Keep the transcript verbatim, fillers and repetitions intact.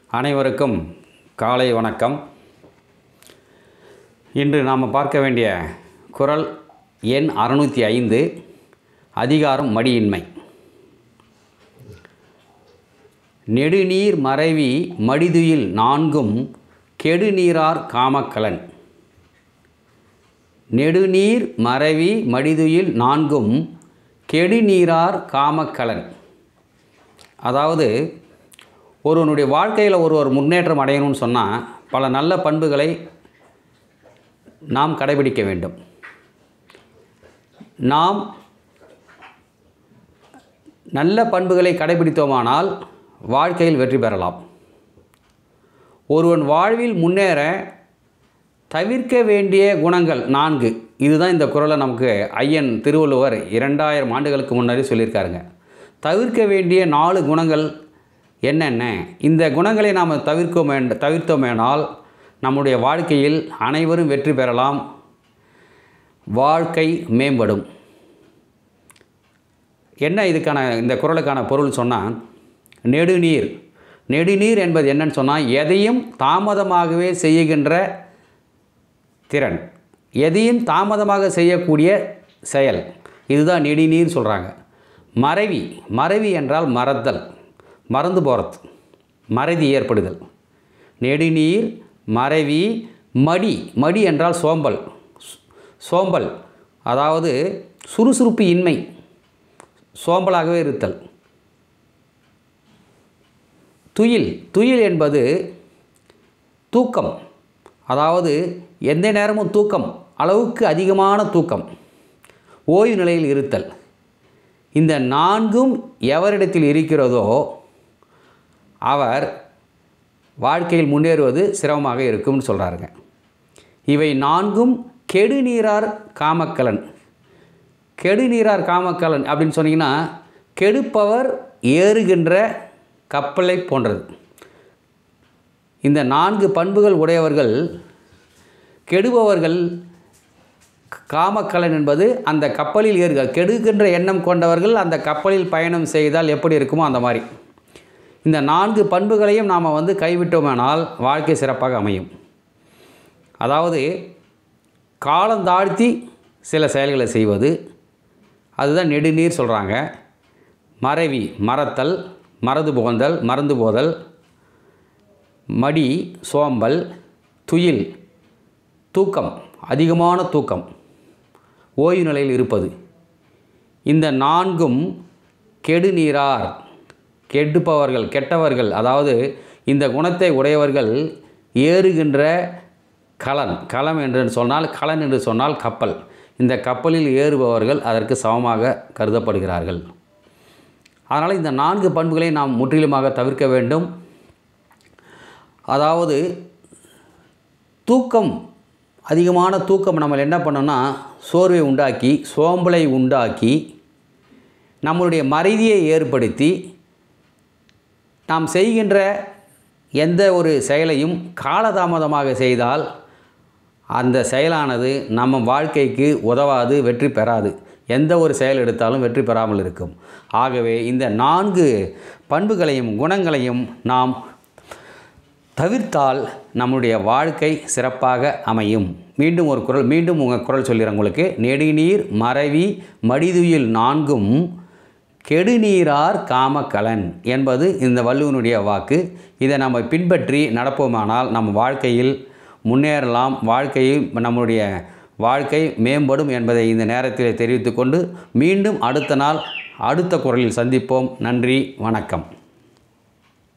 அனைவருக்கும் காலை வணக்கம். இன்று நாம் பார்க்க வேண்டிய குறள் எண் அறுநூற்றி ஐந்து, அதிகாரம் மடியின்மை. நெடுநீர் மறைவி மடிதுயில் நான்கும் கெடுநீரார் காமக்கலன். நெடுநீர் மறைவி மடிதுயில் நான்கும் கெடுநீரார் காமக்கலன். அதாவது ஒருவனுடைய வாழ்க்கையில் ஒருவர் முன்னேற்றம் அடையணும்னு சொன்னால் பல நல்ல பண்புகளை நாம் கடைபிடிக்க வேண்டும். நாம் நல்ல பண்புகளை கடைபிடித்தோமானால் வாழ்க்கையில் வெற்றி பெறலாம். ஒருவன் வாழ்வில் முன்னேற தவிர்க்க வேண்டிய குணங்கள் நான்கு. இதுதான் இந்த குறளை நமக்கு ஐயன் திருவள்ளுவர் இரண்டாயிரம் ஆண்டுகளுக்கு முன்னாடி சொல்லியிருக்காருங்க. தவிர்க்க வேண்டிய நாலு குணங்கள் என்னென்ன? இந்த குணங்களை நாம் தவிர்க்கோமே தவிர்த்தோமேனால் நம்முடைய வாழ்க்கையில் அனைவரும் வெற்றி பெறலாம், வாழ்க்கை மேம்படும். என்ன இதுக்கான இந்த குறளுக்கான பொருள் சொன்னால், நெடுநீர் நெடுநீர் என்பது என்னன்னு சொன்னால், எதையும் தாமதமாகவே செய்கின்ற திறன், எதையும் தாமதமாக செய்யக்கூடிய செயல், இதுதான் நெடுநீர் சொல்கிறாங்க. மறைவி மறைவி என்றால் மறத்தல், மறந்து போகிறது, மறதி ஏற்படுதல். நெடுநீர் மறைவி. மடி மடி என்றால் சோம்பல், சோம்பல் அதாவது சுறுசுறுப்பு இன்மை, சோம்பலாகவே இருத்தல். துயில் துயில் என்பது தூக்கம், அதாவது எந்த நேரமும் தூக்கம், அளவுக்கு அதிகமான தூக்கம், ஓய்வு நிலையில் இருத்தல். இந்த நான்கும் எவரிடத்தில் இருக்கிறதோ அவர் வாழ்க்கையில் முன்னேறுவது சிரமமாக இருக்கும்னு சொல்கிறாருங்க. இவை நான்கும் கெடுநீரார் காமக்கலன். கெடுநீரார் காமக்கலன் அப்படின்னு சொன்னீங்கன்னா, கெடுப்பவர் ஏறுகின்ற கப்பலை போன்றது. இந்த நான்கு பண்புகள் உடையவர்கள், கெடுபவர்கள், காமக்கலன் என்பது அந்த கப்பலில் ஏறுக, கெடுக்கின்ற எண்ணம் கொண்டவர்கள் அந்த கப்பலில் பயணம் செய்தால் எப்படி இருக்குமோ அந்த மாதிரி. இந்த நான்கு பண்புகளையும் நாம் வந்து கைவிட்டோமானால் வாழ்க்கை சிறப்பாக அமையும். அதாவது காலந்தாழ்த்தி சில செயல்களை செய்வது, அதுதான் நெடுநீர் சொல்கிறாங்க. மறைவி மறத்தல், மறந்து போதல் மறந்து போதல் மடி சோம்பல், துயில் தூக்கம், அதிகமான தூக்கம், ஓய்வு நிலையில் இருப்பது. இந்த நான்கும் கெடுநீரார், கெடுப்பவர்கள், கெட்டவர்கள், அதாவது இந்த குணத்தை உடையவர்கள் ஏறுகின்ற கலன். களம் என்று சொன்னால், கலன் என்று சொன்னால் கப்பல். இந்த கப்பலில் ஏறுபவர்கள் அதற்கு சமமாக கருதப்படுகிறார்கள். அதனால் இந்த நான்கு பண்புகளை நாம் முற்றிலுமாக தவிர்க்க வேண்டும். அதாவது தூக்கம், அதிகமான தூக்கம் நம்ம என்ன பண்ணோம்னா சோர்வை உண்டாக்கி, சோம்பலை உண்டாக்கி, நம்மளுடைய மறதியை ஏற்படுத்தி, நாம் செய்கின்ற எந்த ஒரு செயலையும் காலதாமதமாக செய்தால் அந்த செயலானது நம்ம வாழ்க்கைக்கு உதவாது, வெற்றி பெறாது. எந்த ஒரு செயல் எடுத்தாலும் வெற்றி பெறாமல் இருக்கும். ஆகவே இந்த நான்கு பண்புகளையும் குணங்களையும் நாம் தவிர்த்தால் நம்முடைய வாழ்க்கை சிறப்பாக அமையும். மீண்டும் ஒரு குறள், மீண்டும் உங்கள் குறள் சொல்லிடுறேன் உங்களுக்கு. நெடுநீர் மறைவி மடிதுயில் நான்கும் கெடுநீரார் காமக்கலன் என்பது இந்த வள்ளுவனுடைய வாக்கு. இதை நம்ம பின்பற்றி நடப்போமானால் நம் வாழ்க்கையில் முன்னேறலாம், வாழ்க்கையில் நம்முடைய வாழ்க்கை மேம்படும் என்பதை இந்த நேரத்தில் தெரிவித்துக்கொண்டு மீண்டும் அடுத்த நாள் அடுத்த குறளில் சந்திப்போம். நன்றி, வணக்கம்.